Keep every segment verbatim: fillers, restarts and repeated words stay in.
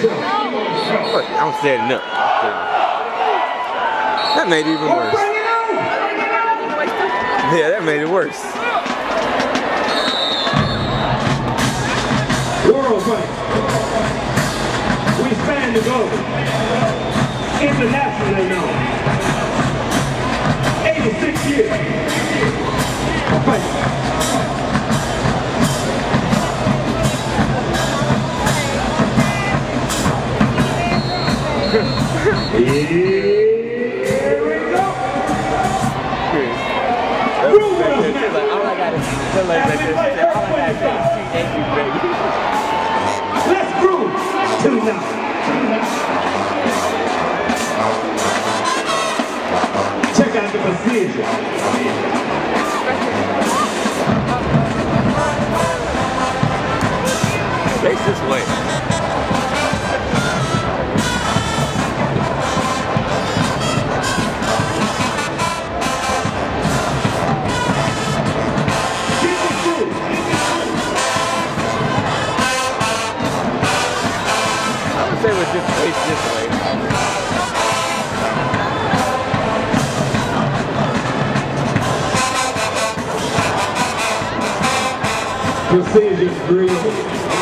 I'm setting up. That made it even worse. Yeah, that made it worse. World fight. We span the globe. Internationally known. eighty-six years. Fight. Here we go. Let's groove tonight. Check out the procedure. Face this way. They would just face this way. Precision breathing.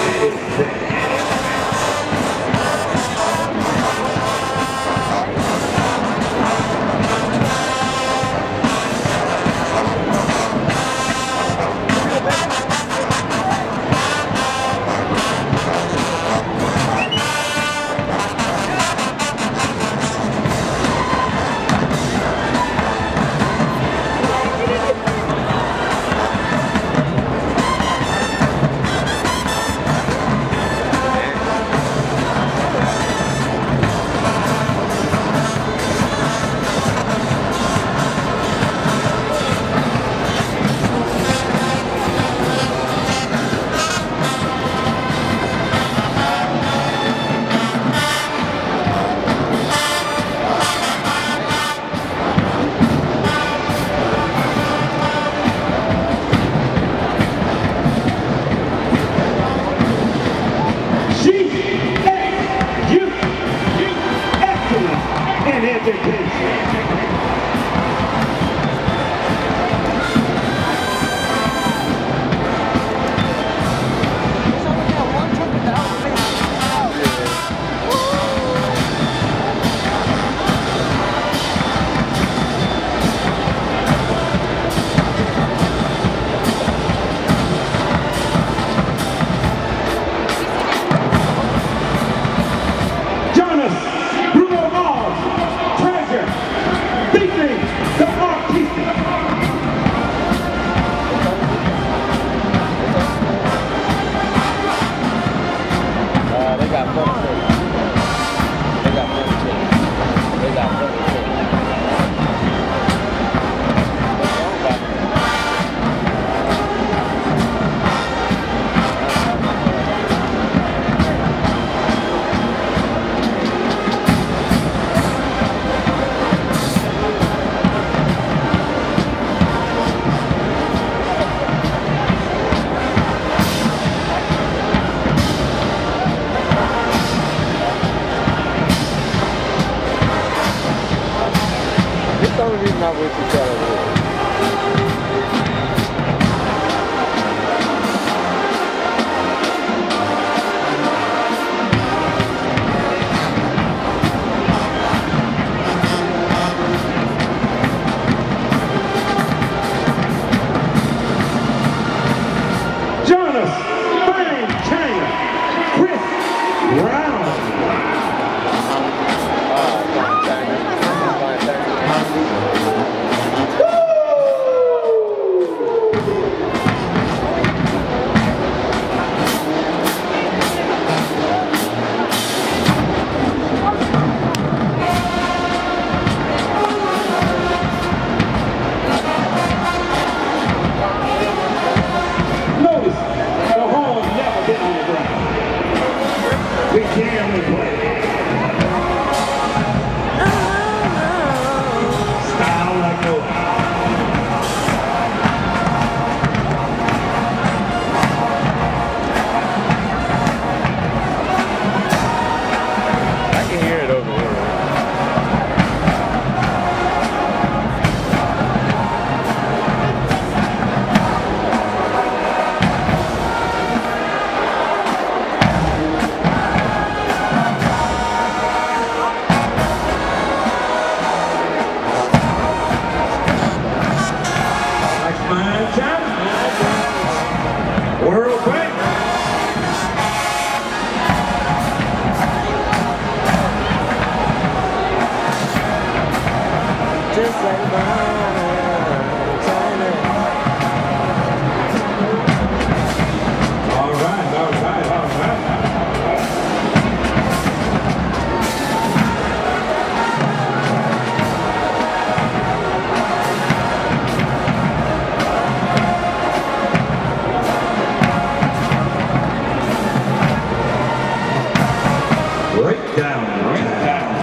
Not with each other. Jonas, Fine China, Chris Brown. Ah, Fine China. Fine China. Woo! just like mine, China. All right, all right, all right. Right down, right down.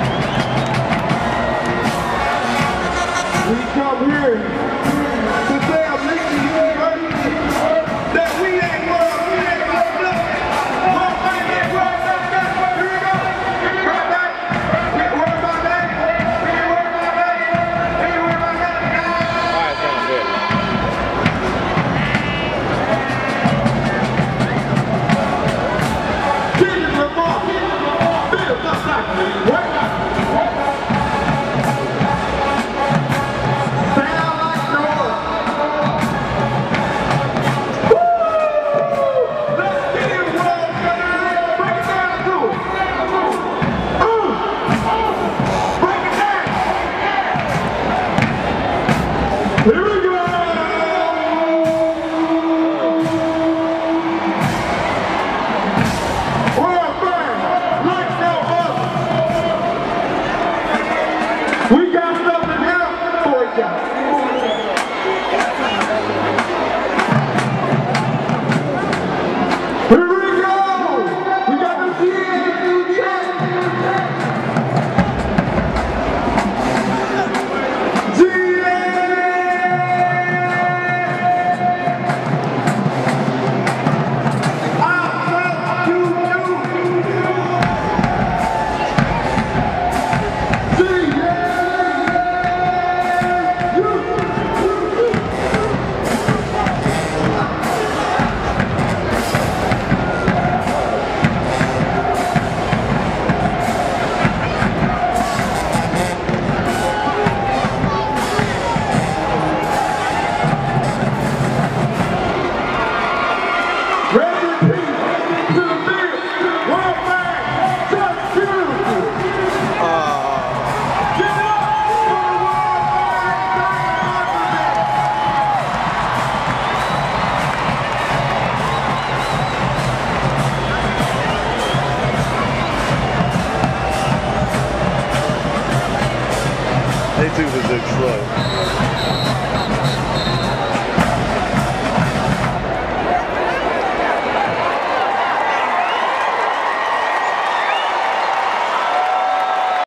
We come here to say I'm Lincoln University that we ain't world, we ain't about nothing. One thing ain't world, nothing. Here we go. Right back. We ain't worried about that. We ain't worried about that. We ain't worried about that. All right, sounds good. Jesus Lamar. Bill, not like me. What? Sound like noise. Woo! Let's get it, world. Break it down to it. Uh, break it down. Here we go. World band, like no other. We got something else for you. Here we go. We got the G S U check. G S I love you, G S Rest in peace to the big world man, just beautiful. Give it up for the world They took the look slow.